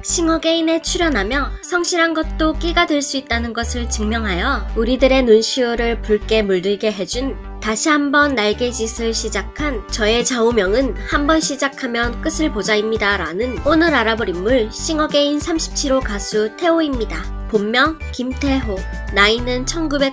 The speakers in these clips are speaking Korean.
싱어게인에 출연하며 성실한 것도 끼가 될 수 있다는 것을 증명하여 우리들의 눈시울을 붉게 물들게 해준 다시 한번 날개짓을 시작한 저의 좌우명은 한번 시작하면 끝을 보자입니다 라는 오늘 알아볼 인물 싱어게인 37호 가수 태호입니다. 본명 김태호, 나이는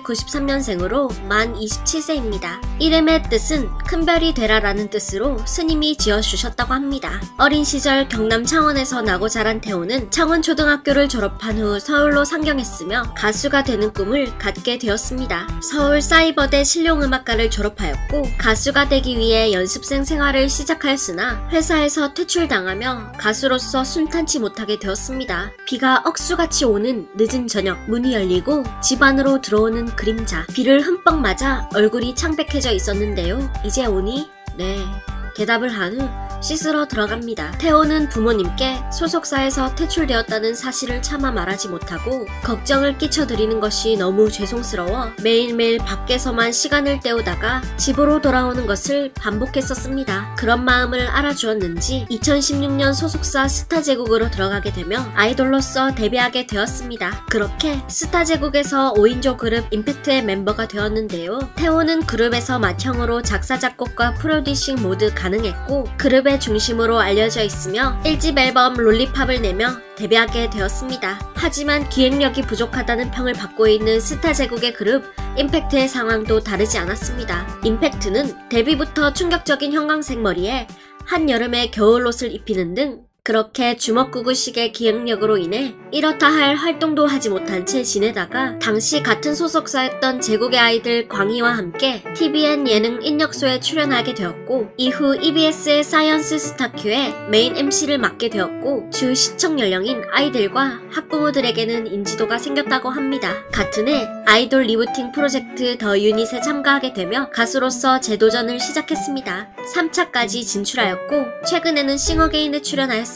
1993년생으로 만 27세입니다. 이름의 뜻은 큰별이 되라 라는 뜻으로 스님이 지어주셨다고 합니다. 어린 시절 경남 창원에서 나고 자란 태호는 창원초등학교를 졸업한 후 서울로 상경했으며 가수가 되는 꿈을 갖게 되었습니다. 서울 사이버대 실용음악과를 졸업하였고 가수가 되기 위해 연습생 생활을 시작하였으나 회사에서 퇴출당하며 가수로서 순탄치 못하게 되었습니다. 비가 억수같이 오는 늦은 저녁 문이 열리고 집 안으로 들어오는 그림자, 비를 흠뻑 맞아 얼굴이 창백해져 있었는데요. 이제 오니? 네. 대답을 한 후 씻으러 들어갑니다. 태호는 부모님께 소속사에서 퇴출되었다는 사실을 차마 말하지 못하고 걱정을 끼쳐드리는 것이 너무 죄송스러워 매일매일 밖에서만 시간을 때우다가 집으로 돌아오는 것을 반복했었습니다. 그런 마음을 알아주었는지 2016년 소속사 스타제국으로 들어가게 되며 아이돌로서 데뷔하게 되었습니다. 그렇게 스타제국에서 5인조 그룹 임팩트의 멤버가 되었는데요. 태호는 그룹에서 맏형으로 작사, 작곡과 프로듀싱 모두 가능했고 그룹의 중심으로 알려져 있으며 1집 앨범 롤리팝을 내며 데뷔하게 되었습니다. 하지만 기획력이 부족하다는 평을 받고 있는 스타제국의 그룹 임팩트의 상황도 다르지 않았습니다. 임팩트는 데뷔부터 충격적인 형광색 머리에 한여름에 겨울옷을 입히는 등 그렇게 주먹구구식의 기획력으로 인해 이렇다 할 활동도 하지 못한 채 지내다가 당시 같은 소속사였던 제국의 아이들 광희와 함께 TVN 예능 인력소에 출연하게 되었고 이후 EBS의 사이언스 스타큐에 메인 MC를 맡게 되었고 주 시청 연령인 아이들과 학부모들에게는 인지도가 생겼다고 합니다. 같은 해 아이돌 리부팅 프로젝트 더 유닛에 참가하게 되며 가수로서 재도전을 시작했습니다. 3차까지 진출하였고 최근에는 싱어게인에 출연하였습니다.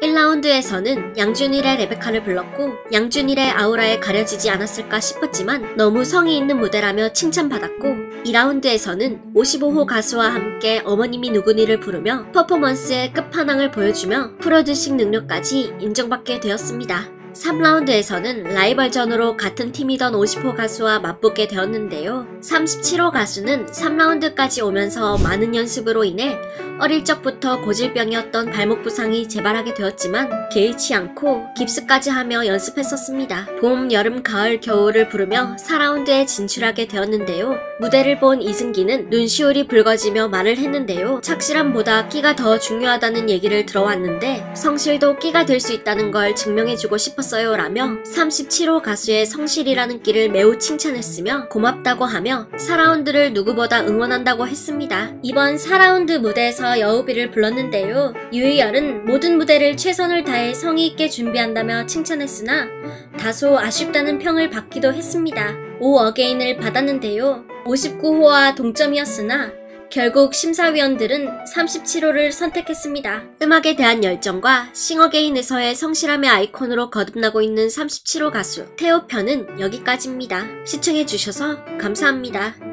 1라운드에서는 양준일의 레베카를 불렀고 양준일의 아우라에 가려지지 않았을까 싶었지만 너무 성의 있는 무대라며 칭찬받았고 2라운드에서는 55호 가수와 함께 어머님이 누구니를 부르며 퍼포먼스의 끝판왕을 보여주며 프로듀싱 능력까지 인정받게 되었습니다. 3라운드에서는 라이벌전으로 같은 팀이던 50호 가수와 맞붙게 되었는데요. 37호 가수는 3라운드까지 오면서 많은 연습으로 인해 어릴 적부터 고질병이었던 발목 부상이 재발하게 되었지만 개의치 않고 깁스까지 하며 연습했었습니다. 봄, 여름, 가을, 겨울을 부르며 4라운드에 진출하게 되었는데요. 무대를 본 이승기는 눈시울이 붉어지며 말을 했는데요. 착실함보다 끼가 더 중요하다는 얘기를 들어왔는데 성실도 끼가 될 수 있다는 걸 증명해주고 싶었어요 라며 37호 가수의 성실이라는 끼를 매우 칭찬했으며 고맙다고 하며 4라운드를 누구보다 응원한다고 했습니다. 이번 4라운드 무대에서 여우비를 불렀는데요. 유희열은 모든 무대를 최선을 다해 성의 있게 준비한다며 칭찬했으나 다소 아쉽다는 평을 받기도 했습니다. 5어게인을 받았는데요. 59호와 동점이었으나 결국 심사위원들은 37호를 선택했습니다. 음악에 대한 열정과 싱어게인에서의 성실함의 아이콘으로 거듭나고 있는 37호 가수 태호 편은 여기까지입니다. 시청해주셔서 감사합니다.